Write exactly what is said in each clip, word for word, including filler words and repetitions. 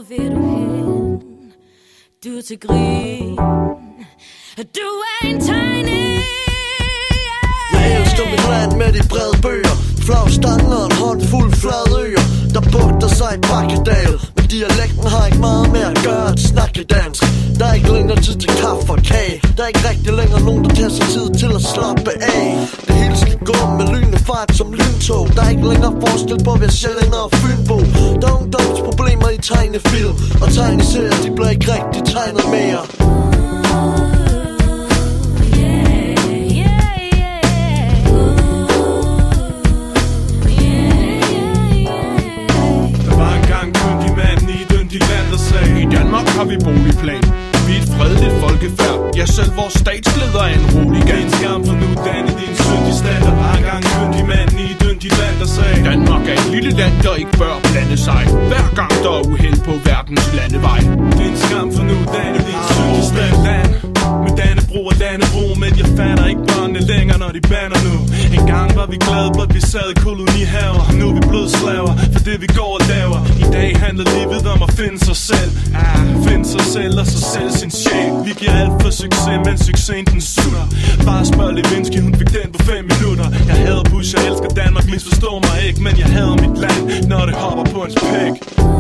vil du hen? Du er til grin. Du er en tegning. Jeg elsker mit land med de brede bøger, flagstanger og en håndfuld flade øer, der bugter sig i Bakkedal. Men dialekten har ikke meget mere at gøre at snakke dansk. Der er ikke længere tid til kaffe og kage. Der er ikke rigtig længere nogen, der tager sig tid til at slappe af. Det hele skal gå med lynende fart som lyntog. Der er ikke længere forskel på at være sjællænder og fynbo. Der er ungdomsproblemer i tegnefilm, og tegneserier, de bliver ikke rigtig tegnet mere. I Danmark har vi boligplan. Vi er et fredeligt folkefærd. Ja, selv vores statsleder er en rolig gang. En skam for nu, danne din syndig stand. Der var engang kyndig mand i et yndigt land, der sagde: Danmark er et lille land, der ikke bør blande sig. Hver gang der er uheld på verdens landevej. Det er en skam for nu, danne din syndig stand. Land med Dannebro og Dannebro, men jeg fatter ikke børnene længere, når de bander nu. En gang var vi glade på, at vi sad i kolonihaver. Nu er vi blevet slaver for det vi går og laver. I dag handler livet om at finde sig selv. Ah, finde sig selv og sig selv sin sjæl. Vi giver alt for succes, men succesen den sutter. Bare spørg Lewinsky, hun fik den på fem minutter. Jeg hader Bush, jeg elsker Danmark, misforstår mig ikke. Men jeg hader mit land, når det hopper på en pæk.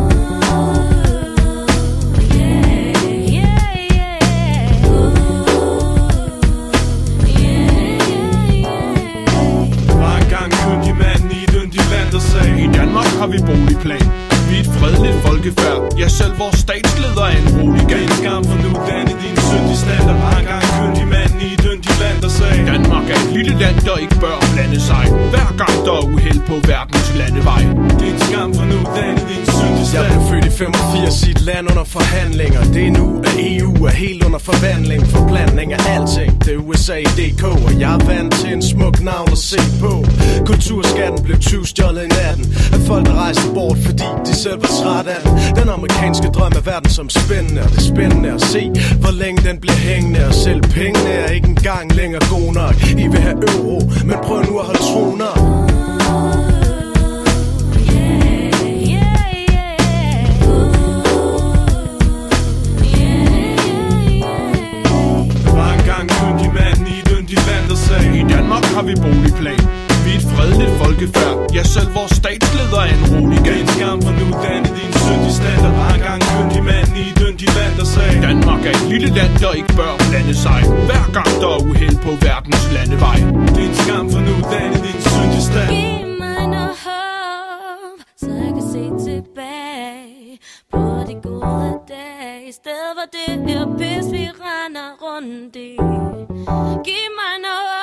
I Danmark har vi boligplan. Vi er et fredeligt folkefærd. Ja, selv vores statsleder er en rolig gang. Det er en skam for nu, danne din syndig stand. Der var engang kyndig mand i et yndigt land, der sagde: Danmark er et lille land, der ikke bør blande sig. Hver gang der er uheld på verdens landevej. Det er en skam for nu, danne din syndig stand. Jeg blev født i femogfirs i et land under forhandlinger. Det er nu, at E U er helt under forvandling. Forblanding af alting, det er U S A punktum D K. Og jeg er vant til en smuk navn at se på. Kulturskatten blev tyvstjålet i natten af folk, der rejste bort, fordi de selv var træt af den. Den amerikanske drøm er verden som spændende, og det er spændende at se, hvor længe den bliver hængende. Og selv pengene er ikke engang længere gode nok. I vil have euro, men prøv nu at holde troner. I Danmark har vi boligplan. Vi er et fredeligt folkefærd. Ja, selv vores statsleder er en rolig gang. Det er en skam for nu, danne din syndig stand. Der var engang kyndig mand i et yndigt land, der sagde: Danmark er et lille land, der ikke bør blande sig. Hver gang der er uheld på verdens landevej. Det er en skam for nu, danne din syndig stand. Giv mig noget håb, så jeg kan se tilbage på de gode dage, i stedet for det her pis, vi render rundt i. Giv mig noget